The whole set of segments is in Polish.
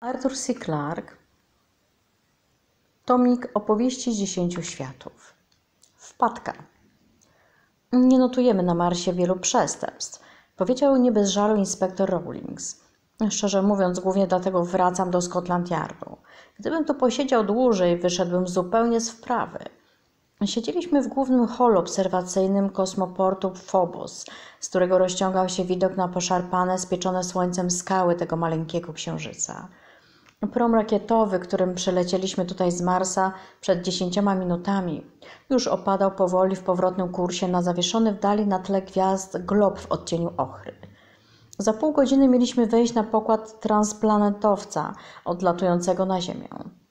Arthur C. Clarke, tomik opowieści z 10 światów. Wpadka. Nie notujemy na Marsie wielu przestępstw, powiedział nie bez żalu inspektor Rawlings. Szczerze mówiąc, głównie dlatego wracam do Scotland Yardu. Gdybym tu posiedział dłużej, wyszedłbym zupełnie z wprawy. Siedzieliśmy w głównym holu obserwacyjnym kosmoportu Phobos, z którego rozciągał się widok na poszarpane, spieczone słońcem skały tego maleńkiego księżyca. Prom rakietowy, którym przylecieliśmy tutaj z Marsa przed 10 minutami, już opadał powoli w powrotnym kursie na zawieszony w dali na tle gwiazd glob w odcieniu ochry. Za pół godziny mieliśmy wejść na pokład transplanetowca odlatującego na Ziemię.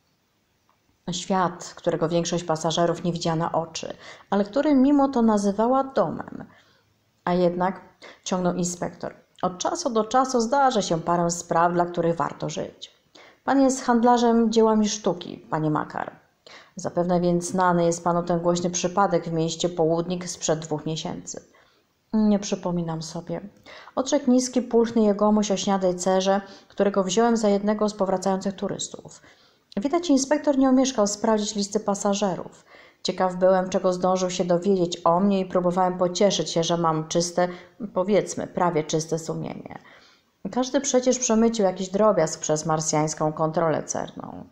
Świat, którego większość pasażerów nie widziała na oczy, ale który mimo to nazywała domem. A jednak, ciągnął inspektor, od czasu do czasu zdarzy się parę spraw, dla których warto żyć. Pan jest handlarzem dziełami sztuki, panie Makar. Zapewne więc znany jest panu ten głośny przypadek w mieście Południk sprzed 2 miesięcy. Nie przypominam sobie. Odrzekł niski, pulchny jegomość o śniadej cerze, którego wziąłem za jednego z powracających turystów. Widać, inspektor nie omieszkał sprawdzić listy pasażerów. Ciekaw byłem, czego zdążył się dowiedzieć o mnie i próbowałem pocieszyć się, że mam czyste, powiedzmy, prawie czyste sumienie. Każdy przecież przemycił jakiś drobiazg przez marsjańską kontrolę celną.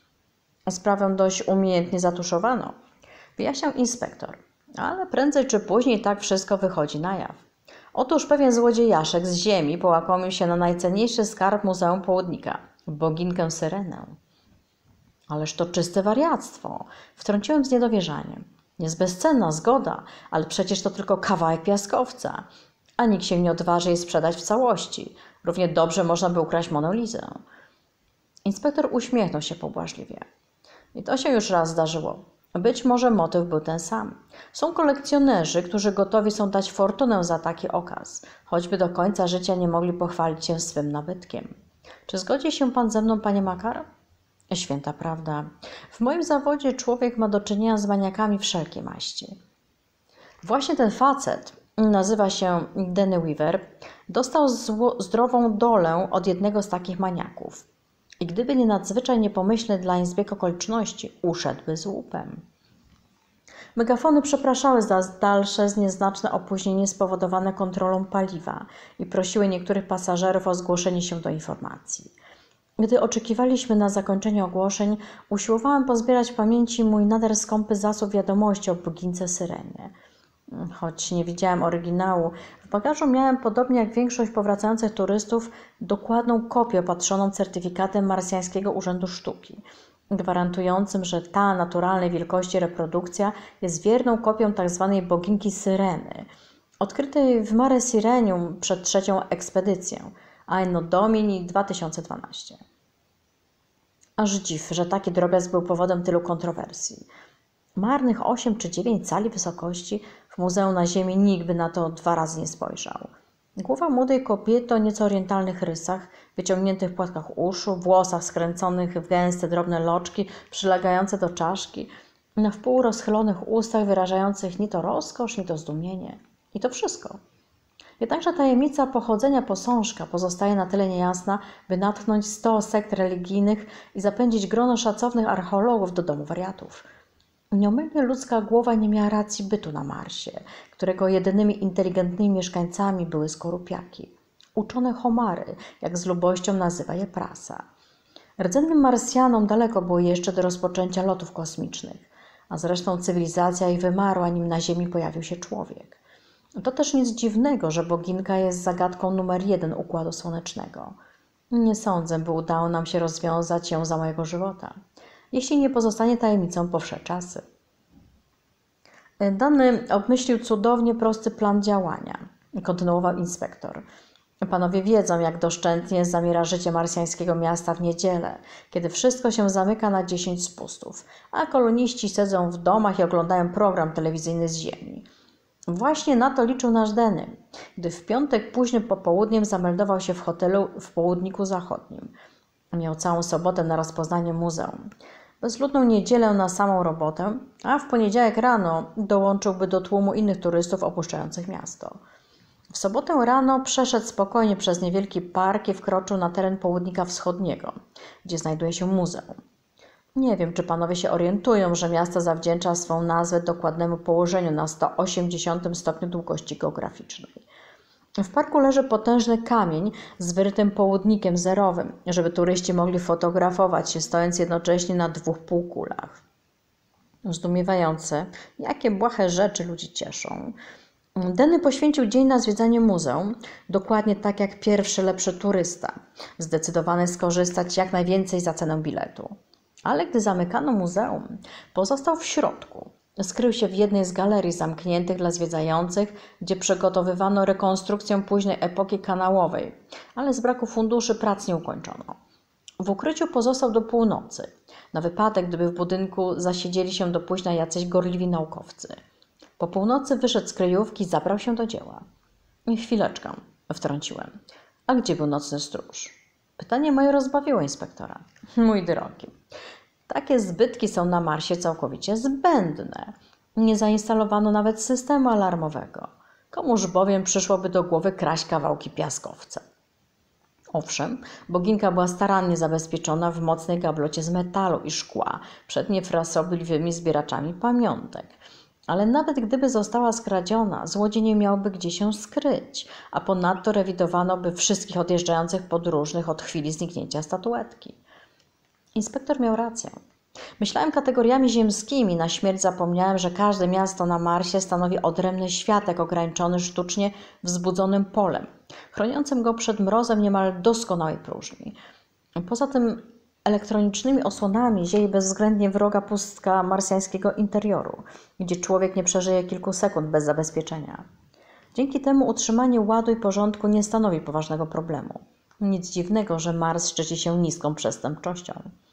Sprawę dość umiejętnie zatuszowano, wyjaśniał inspektor, ale prędzej czy później tak wszystko wychodzi na jaw. Otóż pewien złodziejaszek z ziemi połakomił się na najcenniejszy skarb Muzeum Południka, boginkę Syrenę. Ależ to czyste wariactwo, wtrąciłem z niedowierzaniem. Jest bezcenna, zgoda, ale przecież to tylko kawałek piaskowca, a nikt się nie odważy jej sprzedać w całości. Równie dobrze można by ukraść Monolizę. Inspektor uśmiechnął się pobłażliwie. I to się już raz zdarzyło. Być może motyw był ten sam. Są kolekcjonerzy, którzy gotowi są dać fortunę za taki okaz, choćby do końca życia nie mogli pochwalić się swym nabytkiem. Czy zgodzi się pan ze mną, panie Makar? Święta prawda. W moim zawodzie człowiek ma do czynienia z maniakami wszelkiej maści. Właśnie ten facet, nazywa się Danny Weaver, dostał zdrową dolę od jednego z takich maniaków. I gdyby nie nadzwyczaj niepomyślny dlań zbieg okoliczności, uszedłby z łupem. Megafony przepraszały za dalsze, nieznaczne opóźnienie spowodowane kontrolą paliwa i prosiły niektórych pasażerów o zgłoszenie się do informacji. Gdy oczekiwaliśmy na zakończenie ogłoszeń, usiłowałem pozbierać w pamięci mój nader skąpy zasób wiadomości o bogince Syrenie. Choć nie widziałem oryginału, w bagażu miałem, podobnie jak większość powracających turystów, dokładną kopię opatrzoną certyfikatem Marsjańskiego Urzędu Sztuki, gwarantującym, że ta naturalnej wielkości reprodukcja jest wierną kopią tzw. boginki Syreny, odkrytej w Mare Sirenium przed 3. ekspedycją, Anno Domini 2012. Aż dziw, że taki drobiazg był powodem tylu kontrowersji. Marnych 8 czy 9 cali wysokości w muzeum na ziemi nikt by na to 2 razy nie spojrzał. Głowa młodej kobiety o nieco orientalnych rysach, wyciągniętych płatkach uszu, włosach skręconych w gęste, drobne loczki przylegające do czaszki, na wpół rozchylonych ustach wyrażających ni to rozkosz, ni to zdumienie. I to wszystko. Jednakże tajemnica pochodzenia posążka pozostaje na tyle niejasna, by natchnąć 100 sekt religijnych i zapędzić grono szacownych archeologów do domu wariatów. Nieomylnie ludzka głowa nie miała racji bytu na Marsie, którego jedynymi inteligentnymi mieszkańcami były skorupiaki. Uczone homary, jak z lubością nazywa je prasa. Rdzennym Marsjanom daleko było jeszcze do rozpoczęcia lotów kosmicznych, a zresztą cywilizacja ich wymarła, nim na Ziemi pojawił się człowiek. To też nic dziwnego, że boginka jest zagadką numer 1 Układu Słonecznego. Nie sądzę, by udało nam się rozwiązać ją za mojego żywota, jeśli nie pozostanie tajemnicą po wsze czasy. Danny obmyślił cudownie prosty plan działania, kontynuował inspektor. Panowie wiedzą, jak doszczętnie zamierza życie marsjańskiego miasta w niedzielę, kiedy wszystko się zamyka na 10 spustów, a koloniści siedzą w domach i oglądają program telewizyjny z Ziemi. Właśnie na to liczył nasz Danny, gdy w piątek późnym popołudniem zameldował się w hotelu w Południku Zachodnim. Miał całą sobotę na rozpoznanie muzeum, bezludną niedzielę na samą robotę, a w poniedziałek rano dołączyłby do tłumu innych turystów opuszczających miasto. W sobotę rano przeszedł spokojnie przez niewielki park i wkroczył na teren Południka Wschodniego, gdzie znajduje się muzeum. Nie wiem, czy panowie się orientują, że miasto zawdzięcza swą nazwę dokładnemu położeniu na 180 stopniu długości geograficznej. W parku leży potężny kamień z wyrytym południkiem zerowym, żeby turyści mogli fotografować się, stojąc jednocześnie na dwóch półkulach. Zdumiewające, jakie błahe rzeczy ludzi cieszą. Denny poświęcił dzień na zwiedzanie muzeum, dokładnie tak jak pierwszy lepszy turysta, zdecydowany skorzystać jak najwięcej za cenę biletu. Ale gdy zamykano muzeum, pozostał w środku. Skrył się w jednej z galerii zamkniętych dla zwiedzających, gdzie przygotowywano rekonstrukcję późnej epoki kanałowej, ale z braku funduszy prac nie ukończono. W ukryciu pozostał do północy, na wypadek, gdyby w budynku zasiedzieli się do późna jacyś gorliwi naukowcy. Po północy wyszedł z kryjówki i zabrał się do dzieła. Chwileczkę, wtrąciłem. A gdzie był nocny stróż? Pytanie moje rozbawiło inspektora. Mój drogi, takie zbytki są na Marsie całkowicie zbędne. Nie zainstalowano nawet systemu alarmowego. Komuż bowiem przyszłoby do głowy kraść kawałki piaskowca? Owszem, boginka była starannie zabezpieczona w mocnej gablocie z metalu i szkła przed niefrasobliwymi zbieraczami pamiątek. Ale nawet gdyby została skradziona, złodziej nie miałby gdzie się skryć, a ponadto rewidowano by wszystkich odjeżdżających podróżnych od chwili zniknięcia statuetki. Inspektor miał rację. Myślałem kategoriami ziemskimi, na śmierć zapomniałem, że każde miasto na Marsie stanowi odrębny światek ograniczony sztucznie wzbudzonym polem, chroniącym go przed mrozem niemal doskonałej próżni. Poza tym elektronicznymi osłonami zieje bezwzględnie wroga pustka marsjańskiego interioru, gdzie człowiek nie przeżyje kilku sekund bez zabezpieczenia. Dzięki temu utrzymanie ładu i porządku nie stanowi poważnego problemu. Nic dziwnego, że Mars szczyci się niską przestępczością.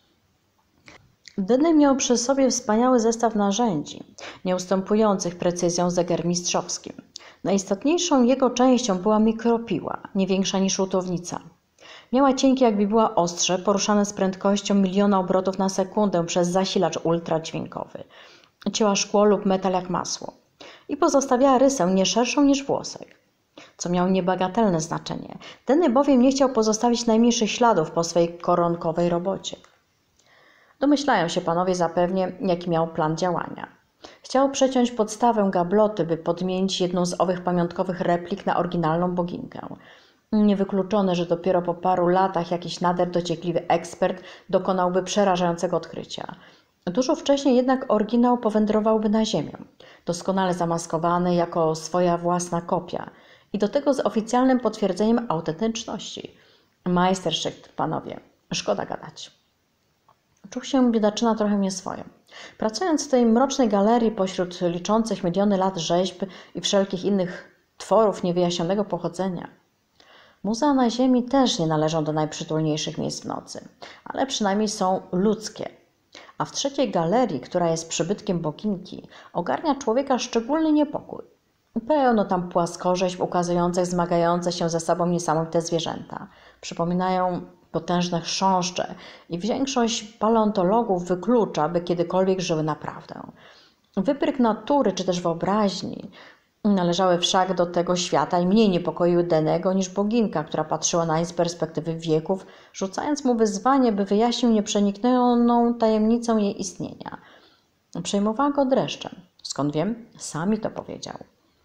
Denny miał przy sobie wspaniały zestaw narzędzi, nie ustępujących precyzją zegarmistrzowskim. Najistotniejszą jego częścią była mikropiła, nie większa niż łutownica. Miała cienkie jak bibuła ostrze, poruszane z prędkością 1 000 000 obrotów na sekundę przez zasilacz ultradźwiękowy. Cięła szkło lub metal jak masło i pozostawiała rysę nie szerszą niż włosek, co miało niebagatelne znaczenie. Denny bowiem nie chciał pozostawić najmniejszych śladów po swej koronkowej robocie. Domyślają się panowie zapewnie, jaki miał plan działania. Chciał przeciąć podstawę gabloty, by podmienić jedną z owych pamiątkowych replik na oryginalną boginkę. Niewykluczone, że dopiero po paru latach jakiś nader dociekliwy ekspert dokonałby przerażającego odkrycia. Dużo wcześniej jednak oryginał powędrowałby na Ziemię, doskonale zamaskowany jako swoja własna kopia i do tego z oficjalnym potwierdzeniem autentyczności. Majsterszyk, panowie, szkoda gadać. Czuł się biedaczyna trochę nieswojo. Pracując w tej mrocznej galerii pośród liczących miliony lat rzeźb i wszelkich innych tworów niewyjaśnionego pochodzenia. Muzea na Ziemi też nie należą do najprzytulniejszych miejsc w nocy, ale przynajmniej są ludzkie. A w trzeciej galerii, która jest przybytkiem boginki, ogarnia człowieka szczególny niepokój. Pełno tam płaskorzeźb ukazujących zmagające się ze sobą niesamowite zwierzęta. Przypominają potężne chrząszcze i większość paleontologów wyklucza, by kiedykolwiek żyły naprawdę. Wypryk natury czy też wyobraźni należały wszak do tego świata i mniej niepokoiły Dennego niż boginka, która patrzyła na nie z perspektywy wieków, rzucając mu wyzwanie, by wyjaśnił nieprzeniknioną tajemnicę jej istnienia. Przejmowała go dreszczem. Skąd wiem? Sam mi to powiedział.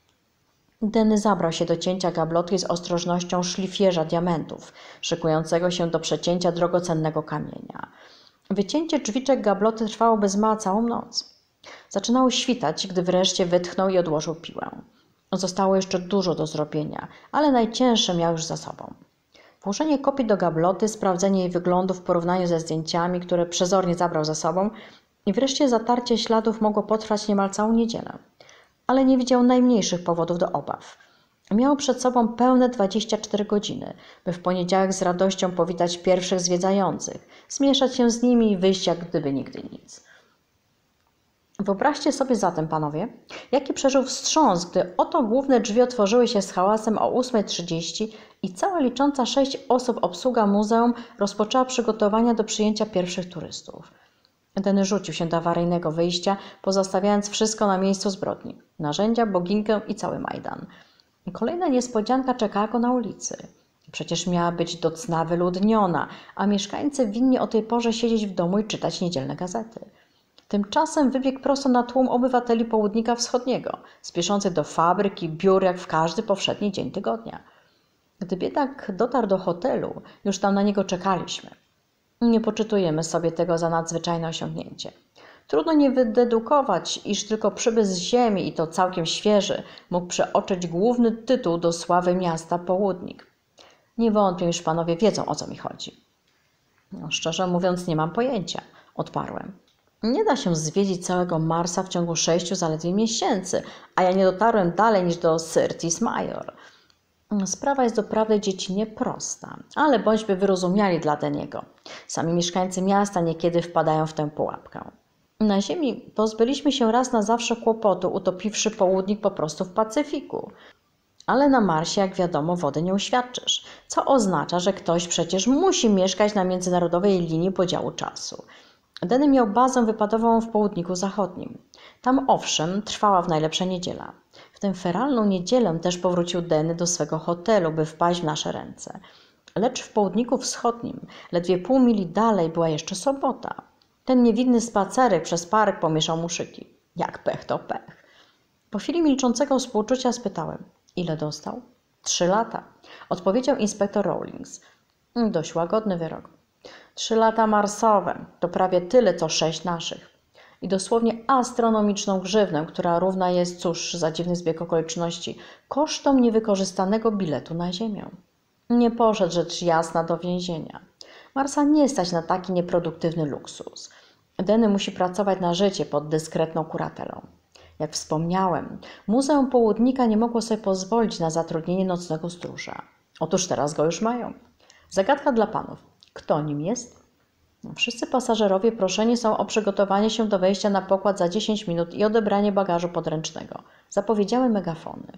Denny zabrał się do cięcia gablotki z ostrożnością szlifierza diamentów, szykującego się do przecięcia drogocennego kamienia. Wycięcie drzwiczek gabloty trwało bez mała całą noc. Zaczynało świtać, gdy wreszcie wytchnął i odłożył piłę. Zostało jeszcze dużo do zrobienia, ale najcięższe miał już za sobą. Włożenie kopii do gabloty, sprawdzenie jej wyglądu w porównaniu ze zdjęciami, które przezornie zabrał za sobą i wreszcie zatarcie śladów mogło potrwać niemal całą niedzielę. Ale nie widział najmniejszych powodów do obaw. Miał przed sobą pełne 24 godziny, by w poniedziałek z radością powitać pierwszych zwiedzających, zmieszać się z nimi i wyjść jak gdyby nigdy nic. Wyobraźcie sobie zatem, panowie, jaki przeżył wstrząs, gdy oto główne drzwi otworzyły się z hałasem o 8:30 i cała licząca 6 osób obsługa muzeum rozpoczęła przygotowania do przyjęcia pierwszych turystów. Denny rzucił się do awaryjnego wyjścia, pozostawiając wszystko na miejscu zbrodni. Narzędzia, boginkę i cały Majdan. Kolejna niespodzianka czekała go na ulicy. Przecież miała być do cna wyludniona, a mieszkańcy winni o tej porze siedzieć w domu i czytać niedzielne gazety. Tymczasem wybiegł prosto na tłum obywateli Południka Wschodniego, spieszących do fabryk i biur jak w każdy powszedni dzień tygodnia. Gdy biedak dotarł do hotelu, już tam na niego czekaliśmy. Nie poczytujemy sobie tego za nadzwyczajne osiągnięcie. Trudno nie wydedukować, iż tylko przybysz z ziemi, i to całkiem świeży, mógł przeoczyć główny tytuł do sławy miasta Południk. Nie wątpię, iż panowie wiedzą, o co mi chodzi. Szczerze mówiąc, nie mam pojęcia, odparłem. Nie da się zwiedzić całego Marsa w ciągu 6 zaledwie miesięcy, a ja nie dotarłem dalej niż do Syrtis Major. Sprawa jest doprawdy dziecinnie prosta, ale bądźmy wyrozumiali dla Deniego. Sami mieszkańcy miasta niekiedy wpadają w tę pułapkę. Na Ziemi pozbyliśmy się raz na zawsze kłopotu, utopiwszy Południk po prostu w Pacyfiku. Ale na Marsie, jak wiadomo, wody nie uświadczysz, co oznacza, że ktoś przecież musi mieszkać na międzynarodowej linii podziału czasu. Denny miał bazę wypadową w Południku Zachodnim. Tam owszem trwała w najlepsze niedziela. W tę feralną niedzielę też powrócił Denny do swego hotelu, by wpaść w nasze ręce. Lecz w Południku Wschodnim, ledwie pół mili dalej, była jeszcze sobota. Ten niewinny spacerek przez park pomieszał mu szyki. Jak pech to pech. Po chwili milczącego współczucia spytałem, ile dostał? 3 lata, odpowiedział inspektor Rawlings. Dość łagodny wyrok. 3 lata marsowe, to prawie tyle, co 6 naszych. I dosłownie astronomiczną grzywnę, która równa jest, cóż za dziwny zbieg okoliczności, kosztom niewykorzystanego biletu na Ziemię. Nie poszedł rzecz jasna do więzienia. Marsa nie stać na taki nieproduktywny luksus. Denny musi pracować na życie pod dyskretną kuratelą. Jak wspomniałem, Muzeum Południka nie mogło sobie pozwolić na zatrudnienie nocnego stróża. Otóż teraz go już mają. Zagadka dla panów. Kto nim jest? Wszyscy pasażerowie proszeni są o przygotowanie się do wejścia na pokład za 10 minut i odebranie bagażu podręcznego. Zapowiedziały megafony.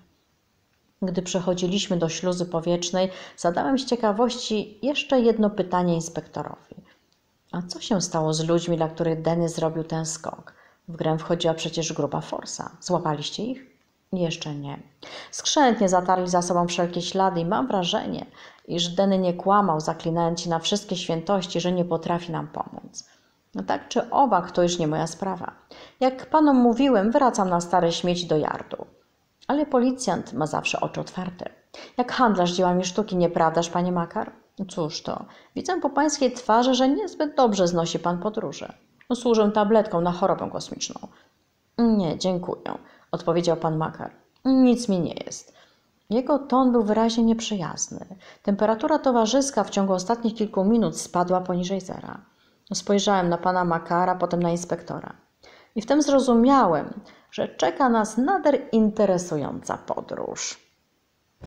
Gdy przechodziliśmy do śluzy powietrznej, zadałem z ciekawości jeszcze jedno pytanie inspektorowi. A co się stało z ludźmi, dla których Denny zrobił ten skok? W grę wchodziła przecież grupa Forsa. Złapaliście ich? Jeszcze nie. Skrzętnie zatarli za sobą wszelkie ślady i mam wrażenie, iż Denny nie kłamał, zaklinając się na wszystkie świętości, że nie potrafi nam pomóc. No tak czy owak, to już nie moja sprawa. Jak panom mówiłem, wracam na stare śmieci do yardu. Ale policjant ma zawsze oczy otwarte. Jak handlarz dziełami sztuki, nieprawdaż, panie Makar? Cóż to, widzę po pańskiej twarzy, że niezbyt dobrze znosi pan podróże. Służę tabletką na chorobę kosmiczną. Nie, dziękuję, odpowiedział pan Makar. Nic mi nie jest. Jego ton był wyraźnie nieprzyjazny. Temperatura towarzyska w ciągu ostatnich kilku minut spadła poniżej zera. Spojrzałem na pana Makara, potem na inspektora. I wtem zrozumiałem, że czeka nas nader interesująca podróż.